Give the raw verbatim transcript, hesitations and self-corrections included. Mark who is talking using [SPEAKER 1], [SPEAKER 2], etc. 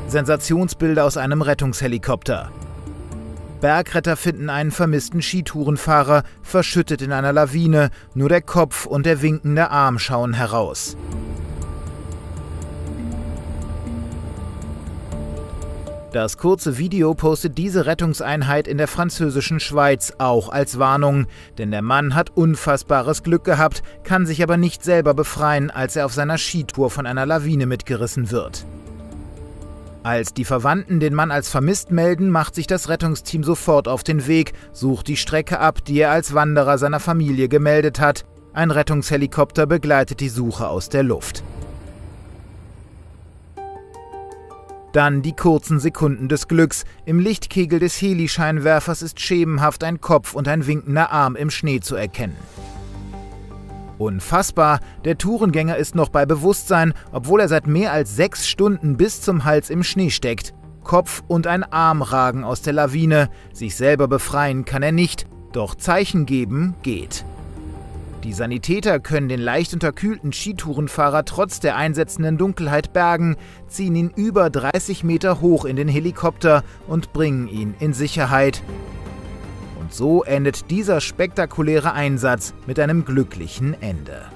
[SPEAKER 1] Sensationsbilder aus einem Rettungshelikopter. Bergretter finden einen vermissten Skitourenfahrer, verschüttet in einer Lawine. Nur der Kopf und der winkende Arm schauen heraus. Das kurze Video postet diese Rettungseinheit in der französischen Schweiz auch als Warnung. Denn der Mann hat unfassbares Glück gehabt, kann sich aber nicht selber befreien, als er auf seiner Skitour von einer Lawine mitgerissen wird. Als die Verwandten den Mann als vermisst melden, macht sich das Rettungsteam sofort auf den Weg, sucht die Strecke ab, die er als Wanderer seiner Familie gemeldet hat. Ein Rettungshelikopter begleitet die Suche aus der Luft. Dann die kurzen Sekunden des Glücks. Im Lichtkegel des Helischeinwerfers ist schemenhaft ein Kopf und ein winkender Arm im Schnee zu erkennen. Unfassbar, der Tourengänger ist noch bei Bewusstsein, obwohl er seit mehr als sechs Stunden bis zum Hals im Schnee steckt. Kopf und ein Arm ragen aus der Lawine. Sich selber befreien kann er nicht, doch Zeichen geben geht. Die Sanitäter können den leicht unterkühlten Skitourenfahrer trotz der einsetzenden Dunkelheit bergen, ziehen ihn über dreißig Meter hoch in den Helikopter und bringen ihn in Sicherheit. Und so endet dieser spektakuläre Einsatz mit einem glücklichen Ende.